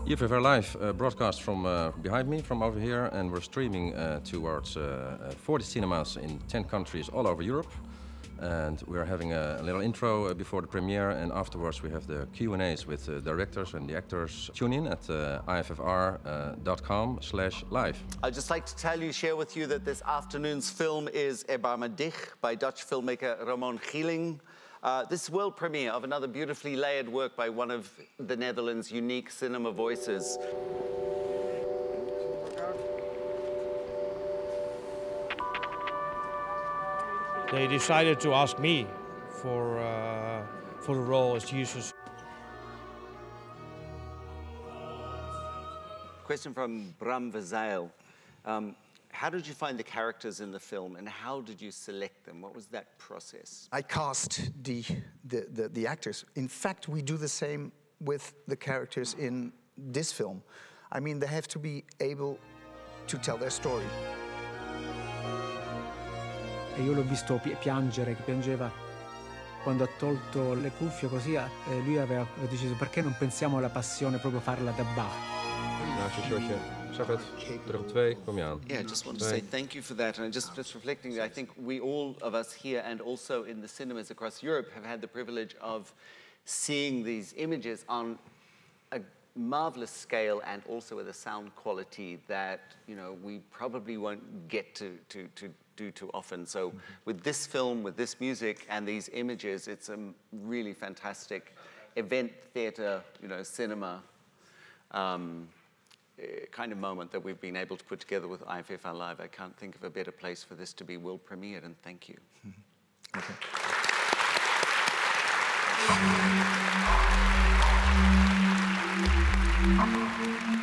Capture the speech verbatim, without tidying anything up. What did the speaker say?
I F F R Live uh, broadcast from uh, behind me, from over here, and we're streaming uh, towards uh, forty cinemas in ten countries all over Europe. And we're having a, a little intro uh, before the premiere, and afterwards we have the Q and A's with the directors and the actors. Tune in at uh, I F F R dot com slash live. I'd just like to tell you, share with you that this afternoon's film is Erbarme dich by Dutch filmmaker Ramon Gieling. Uh, this world premiere of another beautifully layered work by one of the Netherlands' unique cinema voices. They decided to ask me for, uh, for the role as Jesus. Question from Bram Verzeil. Um, how did you find the characters in the film, and how did you select them? What was that process? I cast the, the, the, the actors. In fact, we do the same with the characters in this film. I mean, they have to be able to tell their story. E io l'ho visto pi piangere, che piangeva quando ha tolto le cuffie, così eh, lui aveva deciso perché non pensiamo alla passione proprio farla da Bach. Naast je shotje. Zag het. Terug op twee. Kom je aan. Yeah, I just want to say thank you for that. And just, just reflecting, I think we all of us here and also in the cinemas across Europe have had the privilege of seeing these images on a marvelous scale and also with a sound quality that, you know, we probably won't get to, to, to do too often. So with this film, with this music and these images, it's a really fantastic event, theatre, you know, cinema um, kind of moment that we've been able to put together with I F F R Live. I can't think of a better place for this to be world premiered, and thank you. Okay. Thank you.